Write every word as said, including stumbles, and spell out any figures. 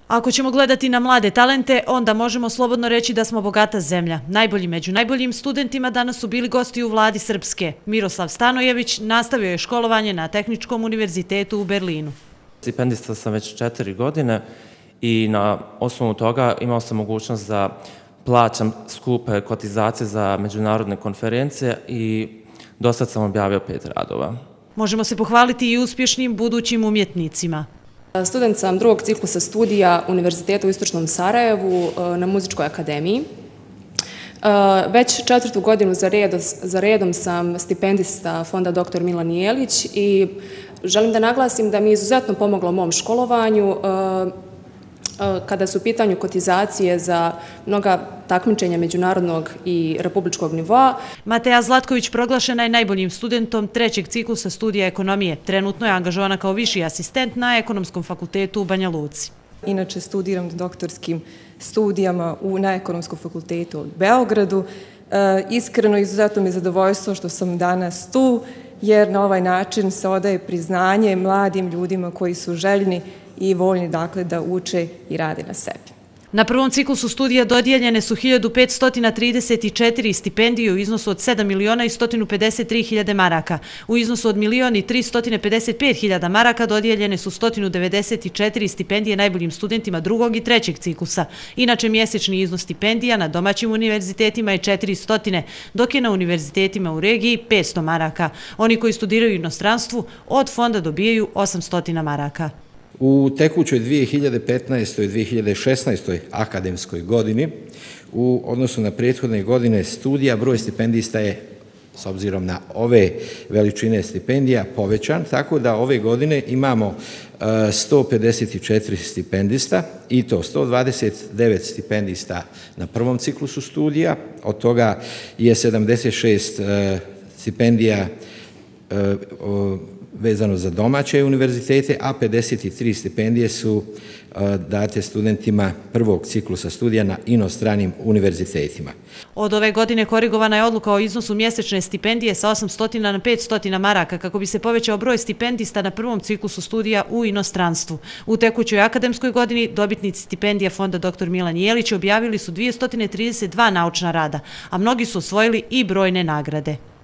Ako ćemo gledati na mlade talente, onda možemo slobodno reći da smo bogata zemlja. Najbolji među najboljim studentima danas su bili gosti u vladi Srpske. Miroslav Stanojević nastavio je školovanje na Tehničkom univerzitetu u Berlinu. Stipendista sam već četiri godine i na osnovu toga imao sam mogućnost da plaćam skupe kotizacije za međunarodne konferencije i do sad sam objavio pet radova. Možemo se pohvaliti i uspješnim budućim umjetnicima. Student sam drugog ciklusa studija Univerziteta u Istočnom Sarajevu na Muzičkoj akademiji. Već četvrtu godinu za redom sam stipendista fonda doktor Milan Jelić i želim da naglasim da mi je izuzetno pomoglo u mom školovanju kada su u pitanju kotizacije za mnoga takmičenja međunarodnog i republičkog nivoa. Mateja Zlatković proglašena je najboljim studentom trećeg ciklusa studija ekonomije. Trenutno je angažovana kao viši asistent na Ekonomskom fakultetu u Banja Luci. Inače studiram doktorskim studijama na Ekonomskom fakultetu u Beogradu. Iskreno, izuzetno mi je zadovoljstvo što sam danas tu, jer na ovaj način se odaje priznanje mladim ljudima koji su željni i voljni dakle da uče i rade na sebi. Na prvom ciklusu studija dodijeljene su hiljadu petsto trideset četiri stipendije u iznosu od sedam miliona i sto pedeset tri hiljade maraka. U iznosu od milion i tristo pedeset pet hiljada maraka dodijeljene su sto devedeset četiri stipendije najboljim studentima drugog i trećeg ciklusa. Inače, mjesečni iznos stipendija na domaćim univerzitetima je četiristo, dok je na univerzitetima u regiji petsto maraka. Oni koji studiraju u inostranstvu od fonda dobijaju osamsto maraka. U tekućoj dvije hiljade petnaestoj. i dvije hiljade šesnaestoj. akademskoj godini u odnosu na prethodne godine studija broj stipendista je, s obzirom na ove veličine stipendija, povećan, tako da ove godine imamo sto pedeset četiri stipendista i to sto dvadeset devet stipendista na prvom ciklusu studija, od toga je sedamdeset šest stipendija vezano za domaće univerzitete, a pedeset tri stipendije su date studentima prvog ciklusa studija na inostranim univerzitetima. Od ove godine korigovana je odluka o iznosu mjesečne stipendije sa osamsto na petsto maraka kako bi se povećao broj stipendista na prvom ciklusu studija u inostranstvu. U tekućoj akademskoj godini dobitnici stipendija fonda doktor Milan Jelić objavili su dvjesto trideset dva naučna rada, a mnogi su osvojili i brojne nagrade.